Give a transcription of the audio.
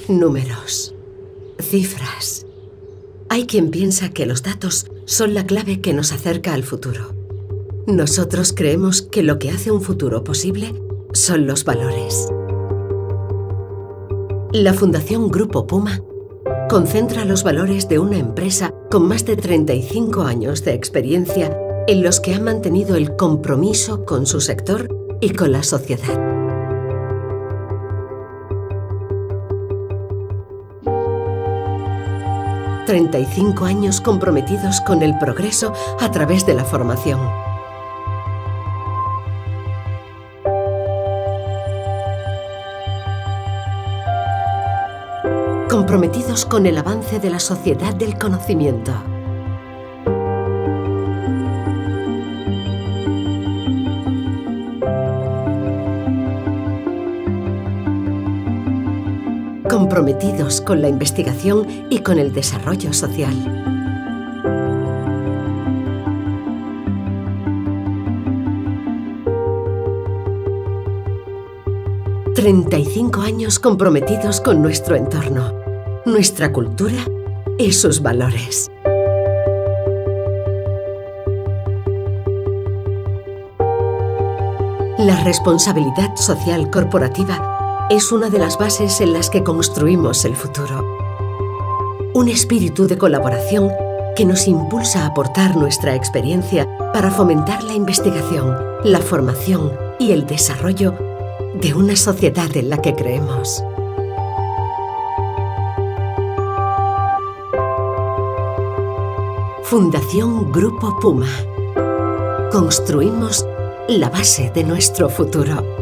Números, cifras. Hay quien piensa que los datos son la clave que nos acerca al futuro. Nosotros creemos que lo que hace un futuro posible son los valores. La Fundación Grupo Puma concentra los valores de una empresa con más de 35 años de experiencia en los que ha mantenido el compromiso con su sector y con la sociedad. «35 años comprometidos con el progreso a través de la formación». Comprometidos con el avance de la sociedad del conocimiento. Comprometidos con la investigación y con el desarrollo social. «35 años comprometidos con nuestro entorno, nuestra cultura y sus valores». La responsabilidad social corporativa es una de las bases en las que construimos el futuro. Un espíritu de colaboración que nos impulsa a aportar nuestra experiencia para fomentar la investigación, la formación y el desarrollo de una sociedad en la que creemos. Fundación Grupo Puma. Construimos la base de nuestro futuro.